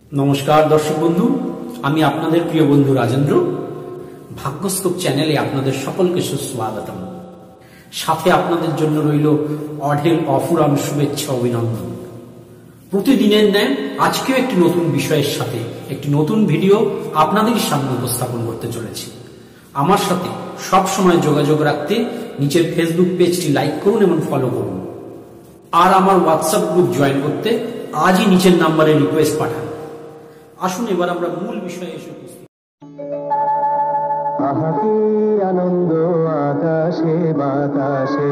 নমস্কার দর্শক বন্ধু, আমি আপনাদের প্রিয় বন্ধু রাজেন্দ্র। ভাগ্যস্তব চ্যানেলে আপনাদের সকলকে সুস্বাগতম। সাথে আপনাদের জন্য রইল অঢেল অফুরান শুভেচ্ছা অভিনন্দন। প্রতিদিনের ন্যায় আজকেও একটি নতুন বিষয়ের সাথে একটি নতুন ভিডিও আপনাদের সামনে উপস্থাপন করতে চলেছি। আমার সাথে সব সময় যোগাযোগ রাখতে নিচের ফেসবুক পেজটি লাইক করুন এবং ফলো করুন। আর আমার হোয়াটসঅ্যাপ গ্রুপ জয়েন করতে আজই নিচের নাম্বারে রিকোয়েস্ট পাঠান। আসুন এবার আমরা মূল বিষয়ে এসে উপস্থিত। আহাকি আনন্দ আকাশে বাতাসে।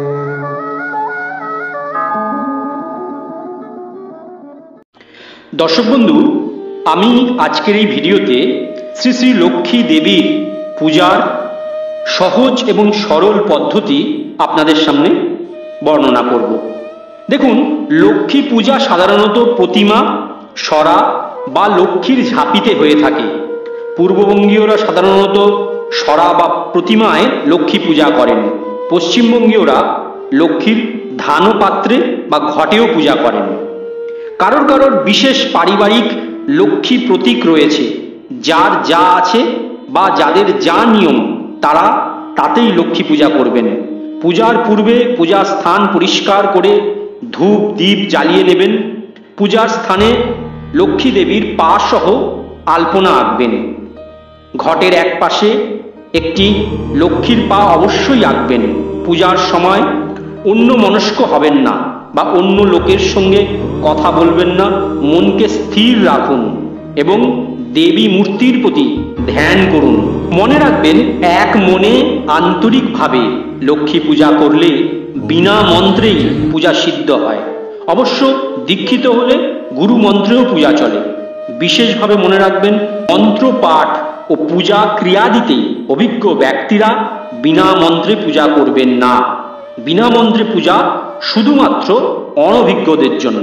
দর্শক বন্ধু, আমি আজকের এই ভিডিওতে শ্রী শ্রী লক্ষ্মী দেবীর পূজার সহজ এবং সরল পদ্ধতি আপনাদের সামনে বর্ণনা করব। দেখুন, লক্ষ্মী পূজা সাধারণত প্রতিমা, সরা বা লক্ষ্মীর ঝাঁপিতে হয়ে থাকে। পূর্ববঙ্গীয়রা সাধারণত সরা বা প্রতিমায় লক্ষ্মী পূজা করেন। পশ্চিমবঙ্গীয়রা লক্ষ্মীর ধান পাত্রে বা ঘটেও পূজা করেন। কারোর কারোর বিশেষ পারিবারিক লক্ষ্মী প্রতীক রয়েছে। যার যা আছে বা যাদের যা নিয়ম তারা তাতেই লক্ষ্মী পূজা করবেন। পূজার পূর্বে পূজার স্থান পরিষ্কার করে ধূপ দীপ জ্বালিয়ে নেবেন। পূজার স্থানে লক্ষ্মী দেবীর পা সহ আলপনা আঁকবেন। ঘটের এক পাশে একটি লক্ষ্মীর পা অবশ্যই আঁকবেন। পূজার সময় অন্য মনস্ক হবেন না বা অন্য লোকের সঙ্গে কথা বলবেন না। মনকে স্থির রাখুন এবং দেবী মূর্তির প্রতি ধ্যান করুন। মনে রাখবেন, এক মনে আন্তরিকভাবে লক্ষ্মী পূজা করলে বিনা মন্ত্রেই পূজা সিদ্ধ হয়। অবশ্য দীক্ষিত হলে গুরু মন্ত্রেও পূজা চলে। বিশেষভাবে মনে রাখবেন, মন্ত্র পাঠ ও পূজা ক্রিয়াদিতেই অভিজ্ঞ ব্যক্তিরা বিনা মন্ত্রে পূজা করবেন না। বিনা মন্ত্রে পূজা শুধুমাত্র অনভিজ্ঞদের জন্য।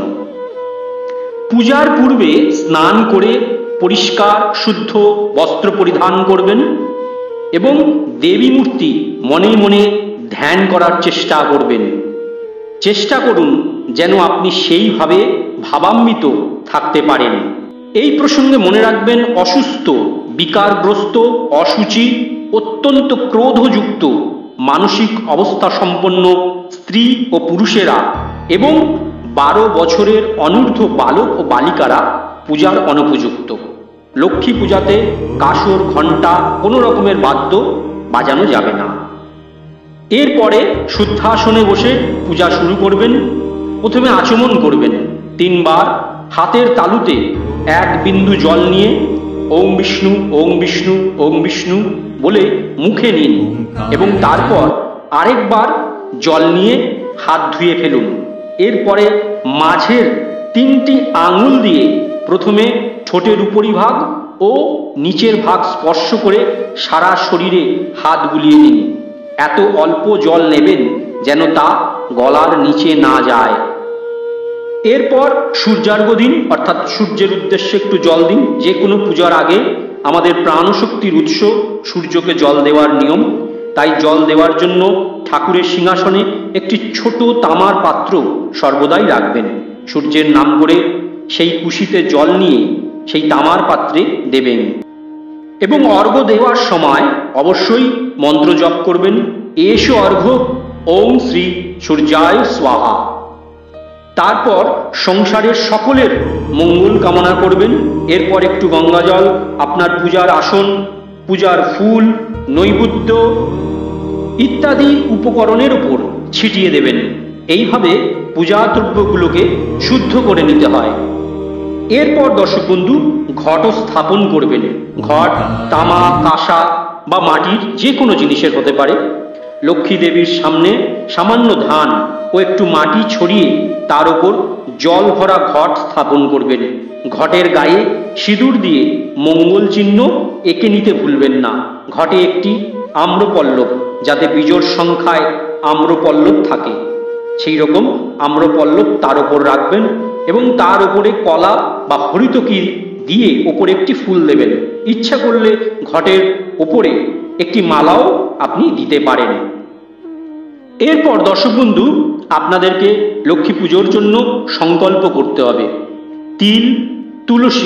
পূজার পূর্বে স্নান করে পরিষ্কার শুদ্ধ বস্ত্র পরিধান করবেন এবং দেবী মূর্তি মনে মনে ধ্যান করার চেষ্টা করবেন। চেষ্টা করুন যেন আপনি সেইভাবে ভাবান্বিত থাকতে পারেন। এই প্রসঙ্গে মনে রাখবেন, অসুস্থ, বিকারগ্রস্ত, অসুচি, অত্যন্ত ক্রোধযুক্ত মানসিক অবস্থা সম্পন্ন স্ত্রী ও পুরুষেরা এবং 12 বছরের অনূর্ধ্ব বালক ও বালিকারা পূজার অনুপযুক্ত। লক্ষ্মী পূজাতে কাসর, ঘণ্টা, কোনো রকমের বাদ্য বাজানো যাবে না। এরপরে শুদ্ধাসনে বসে পূজা শুরু করবেন। প্রথমে আচমন করবেন 3 বার। হাতের তালুতে 1 বিন্দু জল নিয়ে ওম বিষ্ণু ওম বিষ্ণু ওম বিষ্ণু বলে মুখে নিন এবং তারপর আরেকবার জল নিয়ে হাত ধুয়ে ফেলুন। এরপরে মাঝের 3টি আঙুল দিয়ে প্রথমে ঠোঁটের উপরিভাগ ও নিচের ভাগ স্পর্শ করে সারা শরীরে হাত বুলিয়ে নিন। এত অল্প জল নেবেন যেন তা গলার নিচে না যায়। এরপর সূর্যার্ঘ্য দিন, অর্থাৎ সূর্যের উদ্দেশ্যে একটু জল দিন। যে কোনো পূজার আগে আমাদের প্রাণশক্তির উৎস সূর্যকে জল দেওয়ার নিয়ম। তাই জল দেওয়ার জন্য ঠাকুরের সিংহাসনে একটি ছোট তামার পাত্র সর্বদাই রাখবেন। সূর্যের নাম করে সেই কুশিতে জল নিয়ে সেই তামার পাত্রে দেবেন এবং অর্ঘ্য দেওয়ার সময় অবশ্যই মন্ত্র জপ করবেন। এসো অর্ঘ্য, ওম শ্রী সূর্যায় স্বাহা। তারপর সংসারের সকলের মঙ্গল কামনা করবেন। এরপর একটু গঙ্গাজল আপনার পূজার আসন, পূজার ফুল, নৈবেদ্য ইত্যাদি উপকরণের উপর ছিটিয়ে দেবেন। এইভাবে পূজা দ্রব্যগুলোকে শুদ্ধ করে নিতে হয়। এরপর দর্শক বন্ধু, ঘট স্থাপন করবেন। ঘট তামা, কাঁসা বা মাটির যে কোনো জিনিসের হতে পারে। লক্ষ্মী দেবীর সামনে সামান্য ধান ও একটু মাটি ছড়িয়ে তার উপর জল ভরা ঘট স্থাপন করবেন। ঘটের গায়ে সিঁদুর দিয়ে মঙ্গল চিহ্ন এঁকে নিতে ভুলবেন না। ঘটে একটি আম্রপল্লব, যাতে বিজোড় সংখ্যায় আম্রপল্লব থাকে, সেই রকম আম্রপল্লব তার উপর রাখবেন এবং তার উপরে কলা বা হরিতকি দিয়ে ওপরে একটি ফুল দেবেন। ইচ্ছা করলে ঘটের ওপরে একটি মালাও আপনি দিতে পারেন। এরপর দর্শক বন্ধু, আপনাদেরকে লক্ষ্মী পুজোর জন্য সংকল্প করতে হবে। তিল, তুলসী,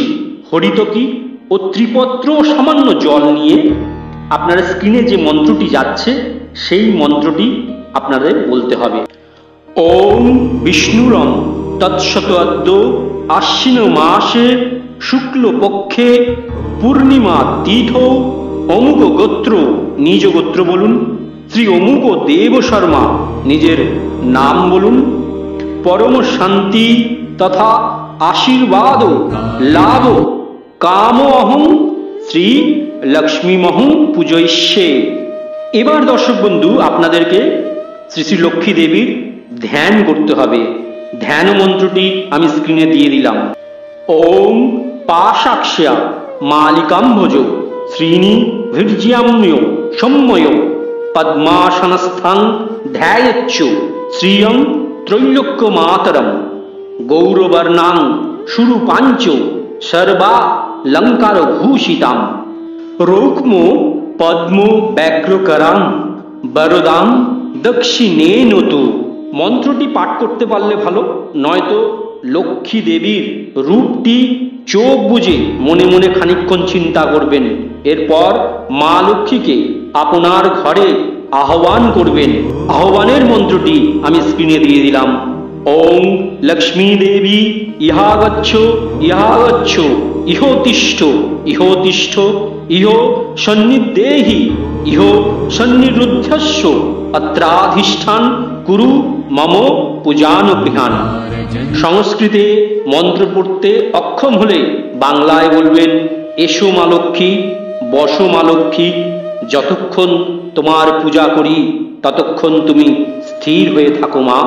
হরিতকি ও ত্রিপত্র সামান্য জল নিয়ে আপনার স্ক্রিনে যে মন্ত্রটি যাচ্ছে সেই মন্ত্রটি আপনাদের বলতে হবে। ওম বিষ্ণুরম তৎসত অদ্য আশ্বিন মাসে শুক্লপক্ষে পূর্ণিমা তিথ অমুক গোত্র, নিজ গোত্র বলুন, শ্রী অমুক দেব শর্মা, নিজের নাম বলুন, পরম শান্তি তথা আশীর্বাদ লাভ কাম অহং শ্রী লক্ষ্মীমহং পূজয়িষ্যে। এবার দর্শক বন্ধু আপনাদেরকে শ্রী শ্রী লক্ষ্মী দেবীর ধ্যান করতে হবে। ধ্যান মন্ত্রটি আমি স্ক্রিনে দিয়ে দিলাম। ওম পাশাক্ষ্যা মালিকাম্ভজ শ্রীনি ভীর্যাম্য সম্ময় পদ্মাসনস্থং ধ্যায়চ্চ শ্রিয়ং ত্রৈলোক্য মাতরম গৌরবর্ণাং সুরূপাঞ্চ সর্বা লঙ্কার ভূষিতাম রৌক্ম পদ্ম ব্যাঘ্রকরাং বরদাং দক্ষিণেনতু। মন্ত্রটি পাঠ করতে পারলে ভালো, নয়তো লক্ষ্মী দেবীর রূপটি চোখ বুজে মনে মনে খানিকক্ষণ চিন্তা করবেন। এরপর মা লক্ষ্মীকে আপনার ঘরে আহ্বান করবেন। আহ্বানের মন্ত্রটি আমি স্ক্রিনে দিয়ে দিলাম। ওম লক্ষ্মী দেবী ইহাগচ্ছ ইহাগচ্ছ ইহোতিষ্ঠ ইহোতিষ্ঠ ইহ সন্নিদেহি ইহ সন্নিরুদ্ধস্য অত্রাধিষ্ঠান কুরু মম পূজানুগৃহান। সংস্কৃতে মন্ত্র পড়তে অক্ষম হলে বাংলায় বলবেন এসো মা লক্ষ্মী, বসো মা লক্ষ্মী, যতক্ষণ তোমার পূজা করি ততক্ষণ তুমি স্থির হয়ে থাকো মা।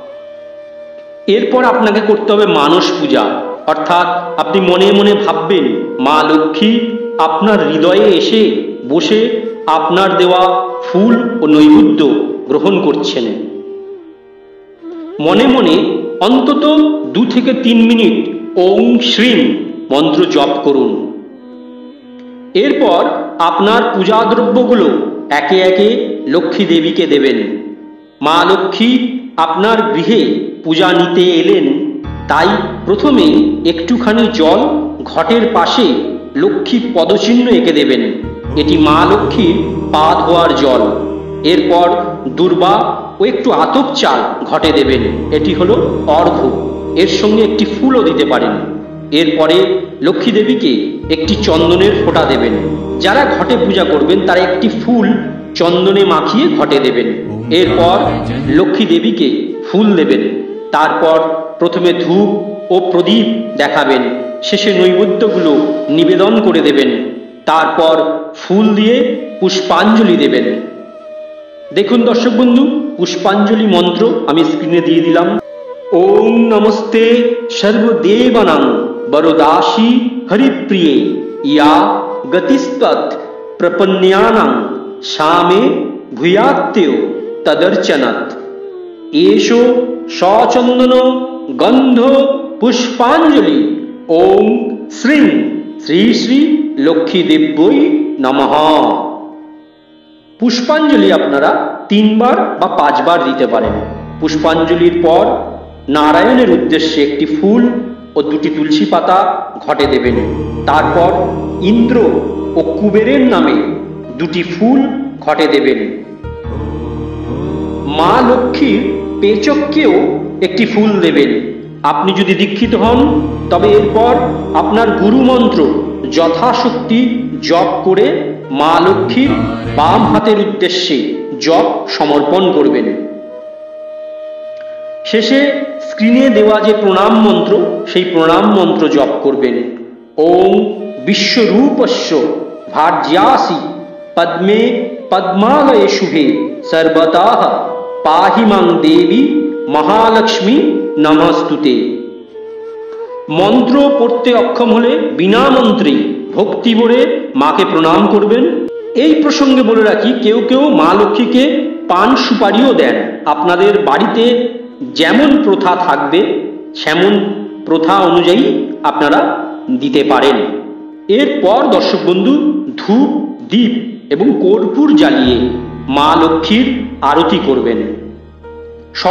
এরপর আপনাকে করতে হবে মানস পূজা, অর্থাৎ আপনি মনে মনে ভাববেন মা লক্ষ্মী আপনার হৃদয়ে এসে বসে আপনার দেওয়া ফুল ও নৈবেদ্য গ্রহণ করছেন। মনে মনে অন্তত 2 থেকে 3 মিনিট ওম শ্রীম মন্ত্র জপ করুন। এরপর আপনার পূজা দ্রব্যগুলো একে একে লক্ষ্মী দেবীকে দেবেন। মা লক্ষ্মী আপনার গৃহে পূজা নিতে এলেন, তাই প্রথমে একটুখানি জল ঘটের পাশে লক্ষ্মীর পদচিহ্ন এঁকে দেবেন। এটি মা লক্ষ্মীর পা ধোয়ার জল। এরপর দূর্বা ও একটু আতপ চাল ঘটে দেবেন, এটি হলো অর্ঘ্য। এর সঙ্গে একটি ফুলও দিতে পারেন। এরপরে লক্ষ্মী দেবীকে একটি চন্দনের ফোঁটা দেবেন। যারা ঘটে পূজা করবেন তারা একটি ফুল চন্দনে মাখিয়ে ঘটে দেবেন। এরপর লক্ষ্মী দেবীকে ফুল দেবেন। তারপর প্রথমে ধূপ ও প্রদীপ দেখাবেন, শেষে নৈবেদ্যগুলো নিবেদন করে দেবেন। তারপর ফুল দিয়ে পুষ্পাঞ্জলি দেবেন। দেখুন দর্শক বন্ধু, পুষ্পাঞ্জলি মন্ত্র আমি স্ক্রিনে দিয়ে দিলাম। ওম নমস্তে সর্বদেবানাং বরদাসী হরিপ্রিয়ে ইয়া গতিস্তৎ প্রপন্যানাং সামে ভূয়াত্তেয় তদর্চনত এষো সচন্দন গন্ধ পুষ্পাঞ্জলি ওম শ্রী শ্রী শ্রী লক্ষ্মী দেব্যই নমঃ। পুষ্পাঞ্জলি আপনারা 3 বার বা 5 বার দিতে পারেন। পুষ্পাঞ্জলির পর নারায়ণের উদ্দেশ্যে একটি ফুল ও 2টি তুলসী পাতা ঘটে দেবেন। তারপর ইন্দ্র ও কুবেরের নামে 2টি ফুল ঘটে দেবেন। মা লক্ষ্মীর পেচককেও একটি ফুল দেবেন। আপনি যদি দীক্ষিত হন তবে এরপর আপনার গুরু মন্ত্র যথাশক্তি জপ করে মা লক্ষ্মীর বাম হাতের উদ্দেশ্যে জপ সমর্পণ করবেন। শেষে স্ক্রিনে দেওয়া যে প্রণাম মন্ত্র সেই প্রণাম মন্ত্র জপ করবেন। ওম বিশ্বরূপস্য ভার্যাসি পদ্মে পদ্মালয়ে শুভে সর্বতঃ পাহি মাং দেবী মহালক্ষ্মী নমস্তুতে। মন্ত্র পড়তে অক্ষম হলে বিনা মন্ত্রে ভক্তি ভরে মাকে প্রণাম করবেন। এই প্রসঙ্গে বলে রাখি, কেউ কেউ মা লক্ষ্মীকে পান সুপারিও দেন। আপনাদের বাড়িতে যেমন প্রথা থাকবে সেমন প্রথা অনুযায়ী আপনারা দিতে পারেন। এরপর দর্শক বন্ধু ধূপ দীপ এবং কর্পূর জ্বালিয়ে মা লক্ষ্মীর আরতি করবেন।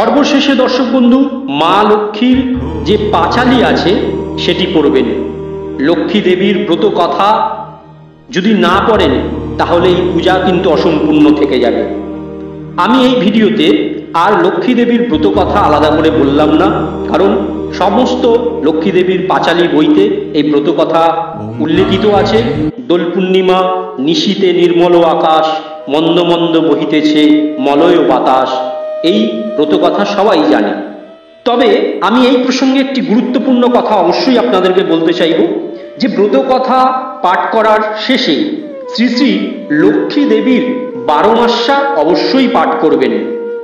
সর্বশেষে দর্শক বন্ধু মা লক্ষ্মীর যে পাঁচালি আছে সেটি পড়বেন। লক্ষ্মী দেবীর ব্রত কথা যদি না পড়েন তাহলে এই পূজা কিন্তু অসম্পূর্ণ থেকে যাবে। আমি এই ভিডিওতে আর লক্ষ্মী দেবীর ব্রত কথা আলাদা করে বললাম না, কারণ সমস্ত লক্ষ্মী দেবীর পাঁচালী বইতে এই ব্রত কথা উল্লেখিত আছে। দোল পূর্ণিমা নিশীতে নির্মল আকাশ, মন্দ মন্দ বহিতেছে মলয় বাতাস, এই ব্রত কথা সবাই জানে। তবে আমি এই প্রসঙ্গে একটি গুরুত্বপূর্ণ কথা অবশ্যই আপনাদেরকে বলতে চাইব, যে ব্রত কথা পাঠ করার শেষে শ্রী শ্রী লক্ষ্মী দেবীর 12 মাসা অবশ্যই পাঠ করবেন।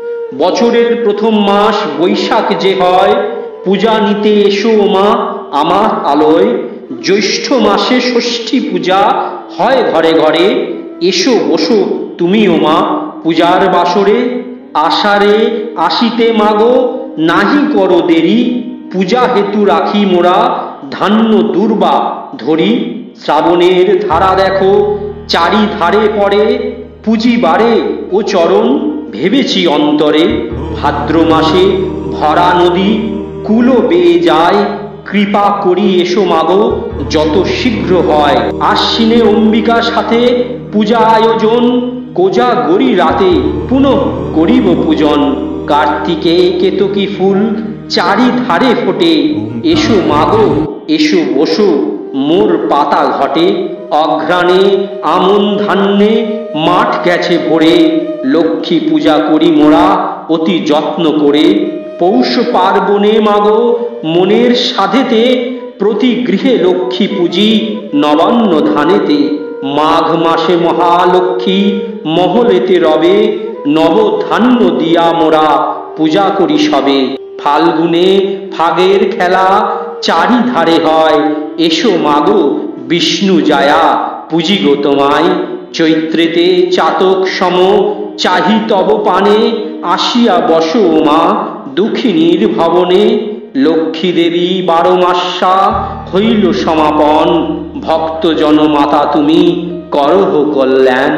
বছরের প্রথম মাস বৈশাখ যে হয়, পূজা নিতে এসো মা আমার আলোয়, জ্যৈষ্ঠ মাসে ষষ্ঠী পূজা হয় ঘরে ঘরে, এসো বসো তুমি ও মা পূজার বাসরে, আষাঢ়ে আসিতে মাগো নাহি করো দেরি, পূজা হেতু রাখি মোরা ধান্য দুর্বা ধরি, শ্রাবণের ধারা দেখো চারি ধারে পড়ে, পুঁজিবারে ও চরণ ভেবেছি অন্তরে, ভাদ্র মাসে ভরা নদী কুলো বেয়ে যায়, কৃপা করি এসো মাগো যত শীঘ্র হয়, আশ্বিনে অম্বিকা সাথে পূজা আয়োজন, কোজা গড়ি রাতে পুনঃ করিব পূজন, কার্তিকে কেতকী ফুল চারি ধারে ফোটে, এসো মাগো এসো বসো মোর পাতা ঘটে, অঘ্রাণে আমন ধান্যে মাঠ গেছে ভরে, লক্ষ্মী পূজা করি মোরা অতি যত্ন করে, পৌষ পার্বণে মাগো মনের সাধেতে, প্রতি গৃহে লক্ষ্মী পূজি নবান্ন ধানেতে, মাঘ মাসে মহালক্ষ্মী মহলেতে রবে, নব ধান্য দিয়া মোরা পূজা করি সবে, ফাল্গুনে ফাগের খেলা চারি ধারে হয়, এসো মাগো বিষ্ণু জায়া পুজি গো তোমায়, চৈত্রেতে চাতক সম চাহি তব পানে, আসিয়া বসো মা দুঃখিনীর ভবনে, লক্ষ্মী দেবী 12 মাসা হইল সমাপন, ভক্ত জনমাতা তুমি করহ কল্যাণ।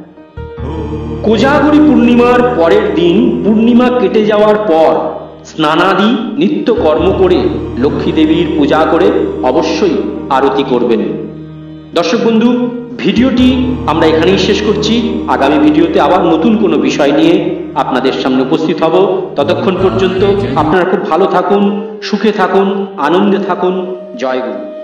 কোজাগরী পূর্ণিমার পরের দিন পূর্ণিমা কেটে যাওয়ার পর স্নানাদি নিত্য কর্ম করে লক্ষ্মী দেবীর পূজা করে অবশ্যই আরতি করবেন। দর্শক বন্ধু, ভিডিওটি আমরা এখানেই শেষ করছি। আগামী ভিডিওতে আবার নতুন কোনো বিষয় নিয়ে আপনাদের সামনে উপস্থিত হব। ততক্ষণ পর্যন্ত আপনারা খুব ভালো থাকুন, সুখে থাকুন, আনন্দে থাকুন। জয় গুরু।